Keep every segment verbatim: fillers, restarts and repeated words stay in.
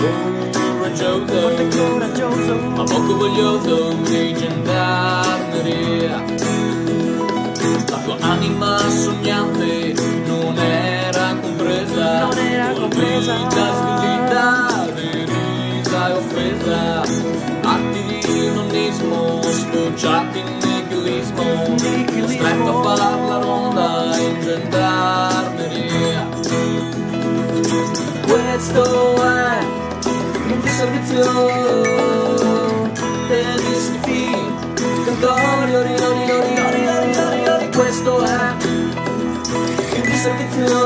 coraggioso, forte e coraggioso, ma poco voglioso di gendarmeria. La tua anima sognante non era compresa, non era compresa, vita svilita, derisa e offesa, atti di nonismo sfociati in nichilismo, costretto a far la ronda in gendarmeria. Questo è un servizio degli schifi, cantori, ori, ori, ori, ori, ori, ori, ori. Questo è un servizio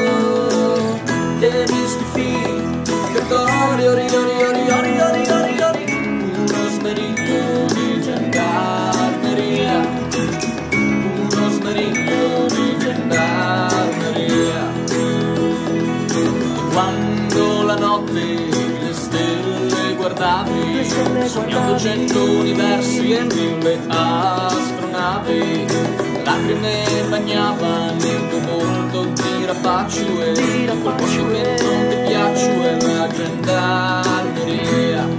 degli schifi, cantori, ori, ori, ori, ori, ori, ori, ori. Uno smeriglio di gendarmeria, uno smeriglio di gendarmeria. Quando la notte le stelle guardavi, sognando cento universi e mille astronavi, lacrime bagnavano il tuo volto di rapacio e quel poco che non ti piace è la gendarmeria.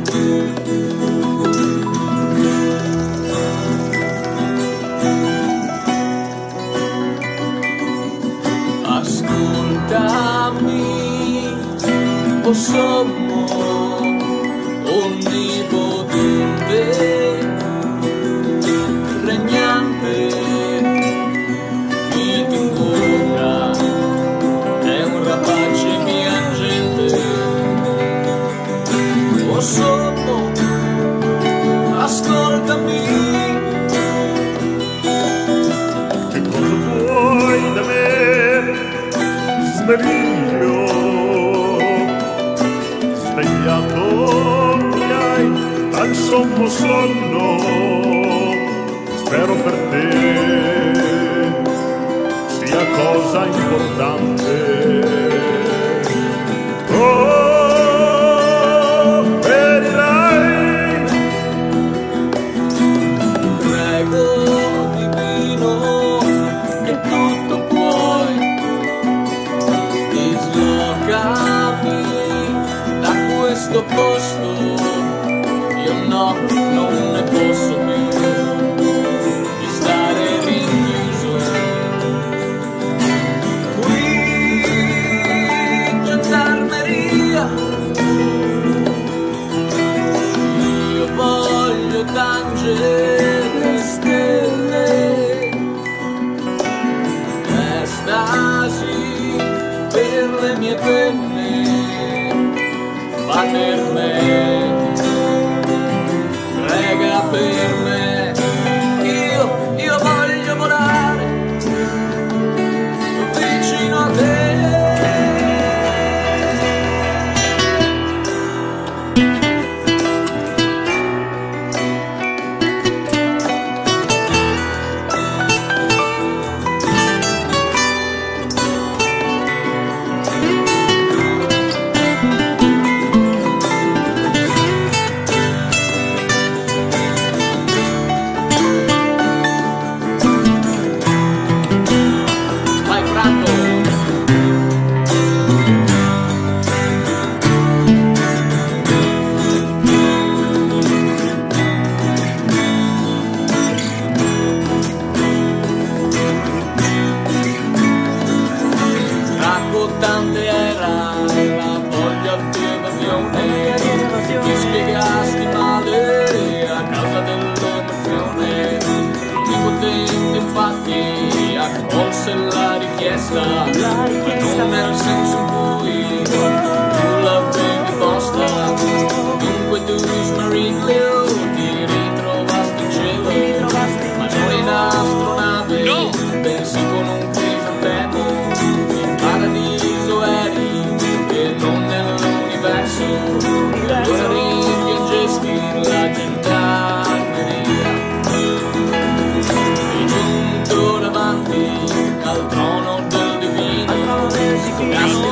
Ascoltami, o sommo onnipotente, regnante, chi ti incontra è un rapace piangente. O sommo, ascoltami, che cosa vuoi da me? Smeriglio, svegliato mi hai dal sommo sonno, spero per te sia cosa importante. Oh, vedirai, prego divino che tutto puoi, dislocami da questo posto, io no, non ne posso più di stare rinchiuso qui in gendarmeria. Io voglio tangere le stelle, estasi per le mie penne, fa per me, prega per me. Io, io voglio volare vicino a te. Vai Franco! Raccontante era la voglia di evasione, ti spiegasti male a causa dell'emozione. L'onnipotente infatti accolse la richiesta, ma non nel senso in cui tu l'avevi posta. Dunque tu smeriglio ti ritrovasti in cielo, ma non in astronave, bensì con un crisantemo. In paradiso eri e non nell'universo, e allora rimpiangesti la gendarmeria. Sei giunto davanti al trono del divino,